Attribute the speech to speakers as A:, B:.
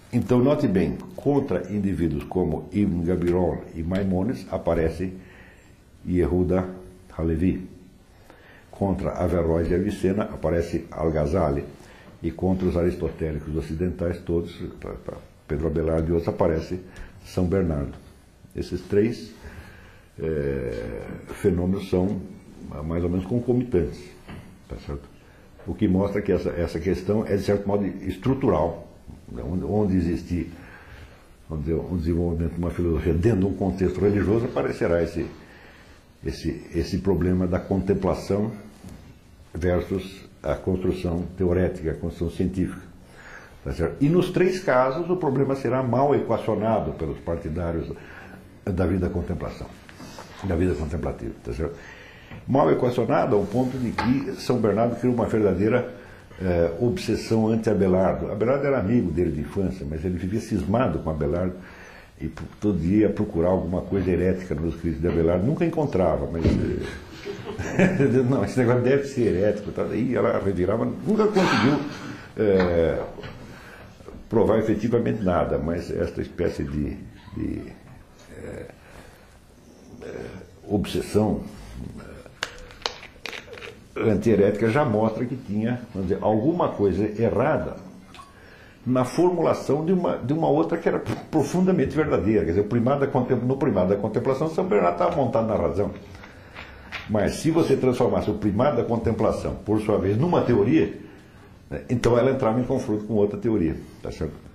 A: Então, note bem, contra indivíduos como Ibn Gabirol e Maimônides aparece Yehuda Halevi. Contra Averroes e Avicena aparece Al-Ghazali. E contra os aristotélicos ocidentais todos, Pedro Abelardo e outros, aparece São Bernardo. Esses três fenômenos são mais ou menos concomitantes, tá certo? O que mostra que essa questão é, de certo modo, estrutural. Onde existir um desenvolvimento de uma filosofia dentro de um contexto religioso, aparecerá esse problema da contemplação versus a construção teorética, a construção científica. Tá certo? E nos três casos o problema será mal equacionado pelos partidários da vida contemplação, da vida contemplativa. Tá certo? Mal equacionado ao ponto de que São Bernardo criou uma verdadeira obsessão anti-Abelardo. Abelardo era amigo dele de infância, mas ele vivia cismado com Abelardo e todo dia ia procurar alguma coisa herética nos escritos de Abelardo. Nunca encontrava, mas não, esse negócio deve ser herético. Tá? E ela revirava, nunca conseguiu provar efetivamente nada, mas esta espécie de obsessão anti-herética já mostra que tinha, vamos dizer, alguma coisa errada na formulação de uma outra que era profundamente verdadeira. Quer dizer, no primado da contemplação, São Bernardo estava montado na razão. Mas se você transformasse o primado da contemplação, por sua vez, numa teoria, então ela entrava em confronto com outra teoria. Tá certo?